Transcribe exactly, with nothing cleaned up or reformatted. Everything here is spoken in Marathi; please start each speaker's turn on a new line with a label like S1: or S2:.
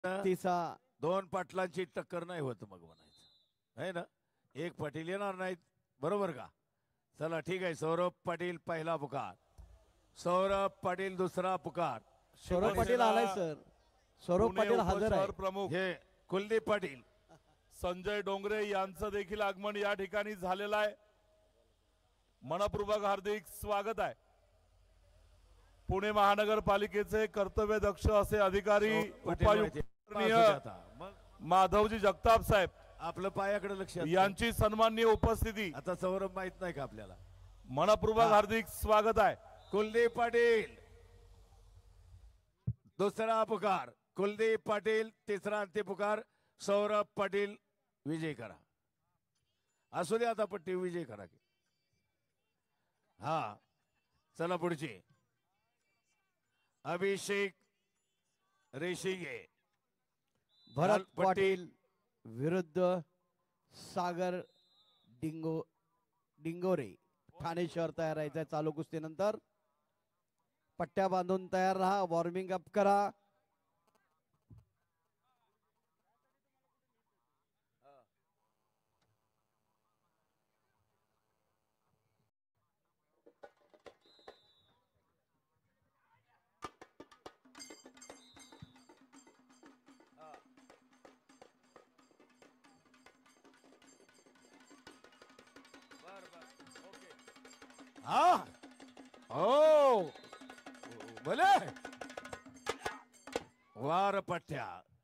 S1: तिसा
S2: दोन पाटलांची टक्कर नाही होत मग म्हणायचं आहे ना. एक पाटील येणार नाहीत बरोबर का. चला ठीक आहे. सौरभ पाटील पहिला पुकार, सौरभ पाटील दुसरा पुकार.
S1: सौरभ पाटील आलाय सर. सौरभ पाटील हजर आहे.
S3: प्रमुख
S2: हे कुलदीप पाटील,
S3: संजय डोंगरे यांचं देखील आगमन या ठिकाणी झालेलं आहे. मनपूर्वक हार्दिक स्वागत आहे. पुणे महानगरपालिकेचे कर्तव्य दक्ष असे अधिकारी उपायुक्त माधवजी जगताप साहेब
S2: आपलं पायाकडे लक्ष
S3: यांची सन्माननीय उपस्थिती.
S2: आता सौरभ माहित नाही का आपल्याला.
S3: मनपूर्वक हार्दिक स्वागत आहे.
S2: कुलदीप पाटील दुसरा पुकार, कुलदीप पाटील तिसरा अंतिम पुकार. सौरभ पाटील विजय करा. असू दे आता पट्टी विजय करा की. हा चला पुढची. अभिषेक रेशिगे,
S1: भरत पाटील विरुद्ध सागर डिंगो डिंगोरे. ठाणे शहर तयार राहायचं चालू कुस्तीनंतर. पट्ट्या बांधून तयार राहा. वॉर्मिंग अप करा.
S2: हा हो बोले वार पट्ट्या